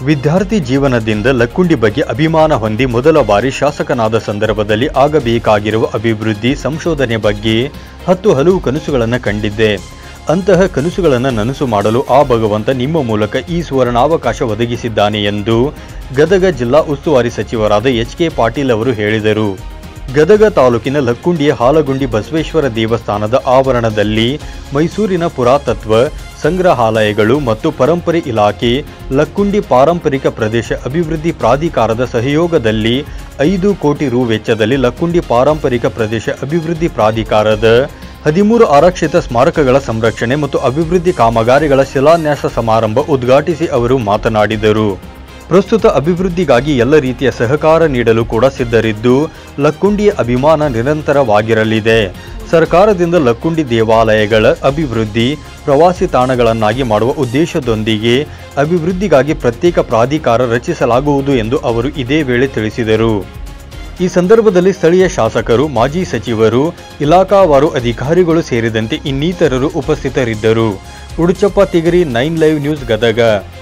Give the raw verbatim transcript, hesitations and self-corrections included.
ವಿದ್ಯಾರ್ಥಿ ಜೀವನದಿಂದ ಲಕ್ಕುಂಡಿ ಬಗ್ಗೆ ಅಭಿಮಾನ ಹೊಂದಿ ಮೊದಲ ಬಾರಿ ಶಾಸಕನಾದ ಸಂದರ್ಭದಲ್ಲಿ ಆಗಬೇಕಾಗಿರುವ ಅಭಿವೃದ್ಧಿ ಸಂಶೋಧನೆ ಬಗ್ಗೆ ಹತ್ತು ಹಲವು ಕನಸುಗಳನ್ನು ಕಂಡಿದ್ದೆ. ಅಂತಹ ಕನಸುಗಳನ್ನು ನನಸು ಮಾಡಲು ಆ ಭಗವಂತ ನಿಮ್ಮ ಮೂಲಕ ಈ ಸುವರ್ಣಾವಕಾಶ ಒದಗಿಸಿದ್ದಾನೆ ಎಂದು ಗದಗ ಜಿಲ್ಲಾ ಉಸ್ತುವಾರಿ ಸಚಿವರಾದ ಎಚ್ ಕೆ ಪಾಟೀಲ್ ಅವರು ಹೇಳಿದರು. ಗದಗ ತಾಲೂಕಿನ ಲಕ್ಕುಂಡಿಯ ಹಾಲಗುಂಡಿ ಬಸವೇಶ್ವರ ದೇವಸ್ಥಾನದ ಆವರಣದಲ್ಲಿ ಮೈಸೂರಿನ ಪುರಾತತ್ವ ಸಂಗ್ರಹಾಲಯಗಳು ಮತ್ತು ಪರಂಪರೆ ಇಲಾಖೆ, ಲಕ್ಕುಂಡಿ ಪಾರಂಪರಿಕ ಪ್ರದೇಶ ಅಭಿವೃದ್ಧಿ ಪ್ರಾಧಿಕಾರದ ಸಹಯೋಗದಲ್ಲಿ ಐದು ಕೋಟಿ ರು ವೆಚ್ಚದಲ್ಲಿ ಲಕ್ಕುಂಡಿ ಪಾರಂಪರಿಕ ಪ್ರದೇಶ ಅಭಿವೃದ್ಧಿ ಪ್ರಾಧಿಕಾರದ ಹದಿಮೂರು ಆರಕ್ಷಿತ ಸ್ಮಾರಕಗಳ ಸಂರಕ್ಷಣೆ ಮತ್ತು ಅಭಿವೃದ್ಧಿ ಕಾಮಗಾರಿಗಳ ಶಿಲಾನ್ಯಾಸ ಸಮಾರಂಭ ಉದ್ಘಾಟಿಸಿ ಅವರು ಮಾತನಾಡಿದರು. ಪ್ರಸ್ತುತ ಅಭಿವೃದ್ಧಿಗಾಗಿ ಎಲ್ಲ ರೀತಿಯ ಸಹಕಾರ ನೀಡಲು ಕೂಡ ಸಿದ್ಧರಿದ್ದು, ಲಕ್ಕುಂಡಿಯ ಅಭಿಮಾನ ನಿರಂತರವಾಗಿರಲಿದೆ. ಸರ್ಕಾರದಿಂದ ಲಕ್ಕುಂಡಿ ದೇವಾಲಯಗಳ ಅಭಿವೃದ್ಧಿ, ಪ್ರವಾಸಿ ತಾಣಗಳನ್ನಾಗಿ ಮಾಡುವ ಉದ್ದೇಶದೊಂದಿಗೆ ಅಭಿವೃದ್ಧಿಗಾಗಿ ಪ್ರತ್ಯೇಕ ಪ್ರಾಧಿಕಾರ ರಚಿಸಲಾಗುವುದು ಎಂದು ಅವರು ಇದೇ ವೇಳೆ ತಿಳಿಸಿದರು. ಈ ಸಂದರ್ಭದಲ್ಲಿ ಸ್ಥಳೀಯ ಶಾಸಕರು, ಮಾಜಿ ಸಚಿವರು, ಇಲಾಖಾವಾರು ಅಧಿಕಾರಿಗಳು ಸೇರಿದಂತೆ ಇನ್ನಿತರರು ಉಪಸ್ಥಿತರಿದ್ದರು. Uduchappa Tigari, nine live news, Gadag.